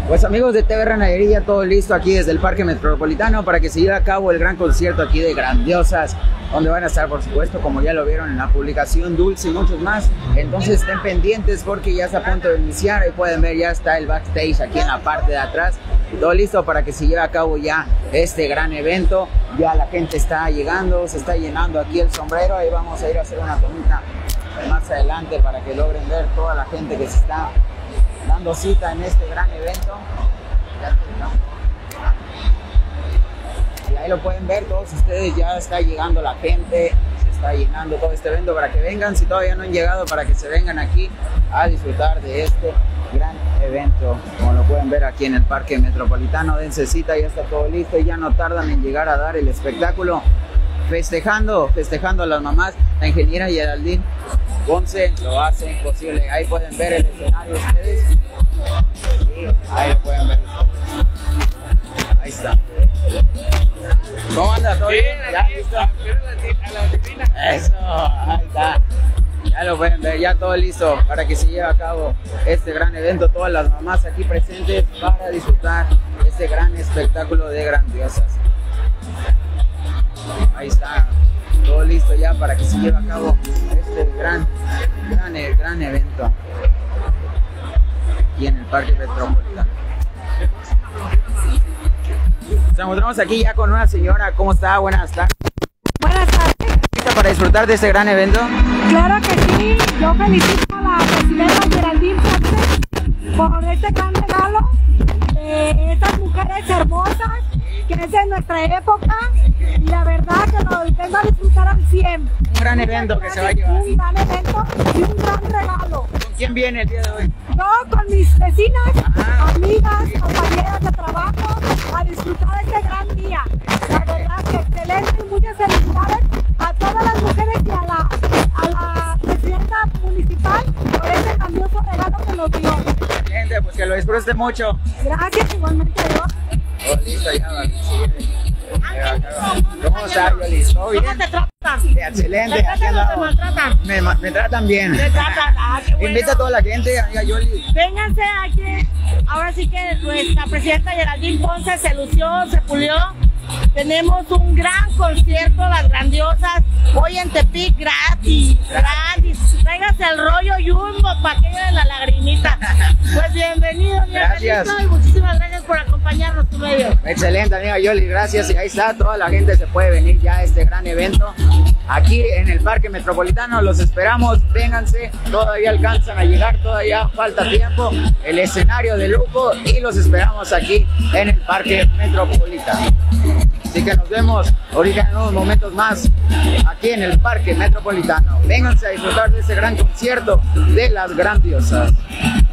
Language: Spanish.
Pues amigos de TV Renadería, todo listo aquí desde el Parque Metropolitano para que se lleve a cabo el gran concierto aquí de Grandiosas, donde van a estar, por supuesto, como ya lo vieron en la publicación, Dulce y muchos más. Entonces estén pendientes porque ya está a punto de iniciar. Ahí pueden ver, ya está el backstage aquí en la parte de atrás. Todo listo para que se lleve a cabo ya este gran evento. Ya la gente está llegando, se está llenando aquí el sombrero. Ahí vamos a ir a hacer una tomita más adelante para que logren ver toda la gente que se está dando cita en este gran evento. Y ahí lo pueden ver todos ustedes, ya está llegando la gente, se está llenando todo este evento para que vengan, si todavía no han llegado, para que se vengan aquí a disfrutar de este gran evento. Como lo pueden ver aquí en el Parque Metropolitano, dense cita, ya está todo listo y ya no tardan en llegar a dar el espectáculo. Festejando a las mamás, la ingeniera Geraldine Ponce lo hace posible. Ahí pueden ver el escenario ustedes. Sí, ahí lo pueden ver. Ahí está. ¿Cómo anda? ¿Todo bien? ¿Ya listo? Eso, ahí está. Ya lo pueden ver, ya todo listo para que se lleve a cabo este gran evento. Todas las mamás aquí presentes para disfrutar este gran espectáculo de Grandiosas. Ahí está, todo listo ya para que se lleve a cabo este gran evento aquí en el Parque Metropolitano. Nos encontramos aquí ya con una señora. ¿Cómo está? Buenas tardes. Buenas tardes. ¿Lista para disfrutar de este gran evento? Claro que sí. Yo felicito a la presidenta Geraldine Ponce por este gran regalo de estas mujeres hermosas que es de nuestra época, y la verdad que lo vengo a disfrutar al 100. Un gran evento que se va a llevar. Un gran evento y un gran regalo. ¿Con quién viene el día de hoy? Yo con mis vecinas, amigas, compañeras de trabajo, a disfrutar de este gran día. La verdad que excelente y muchas felicidades a todas las mujeres y a la presidenta municipal por este grandioso regalo que nos dio. Gente, pues que lo disfrute mucho. Gracias, igualmente yo. Todo listo ya, ¿cómo está, Yoli? ¿Todo bien? ¿Cómo te tratan? Excelente. ¿Te tratan o te maltratan? Me tratan bien. ¿Te tratan? Qué bueno. Invita a toda la gente, amiga Yoli. Vénganse aquí. Ahora sí que nuestra presidenta Geraldine Ponce se lució, se pulió. Tenemos un gran concierto, las Grandiosas, hoy en Tepic, gratis. Tráigase el rollo Jumbo para que lleven la lagrimita. Pues bienvenido, Gracias. Y muchísimas gracias por acompañarnos, tu medio. Excelente, amiga Yoli, gracias. Y ahí está, toda la gente se puede venir ya a este gran evento aquí en el Parque Metropolitano. Los esperamos, vénganse, todavía alcanzan a llegar, todavía falta tiempo. El escenario de lujo y los esperamos aquí en el Parque Metropolitano. Así que nos vemos ahorita en unos momentos más aquí en el Parque Metropolitano. Vénganse a disfrutar de este gran concierto de las Grandiosas.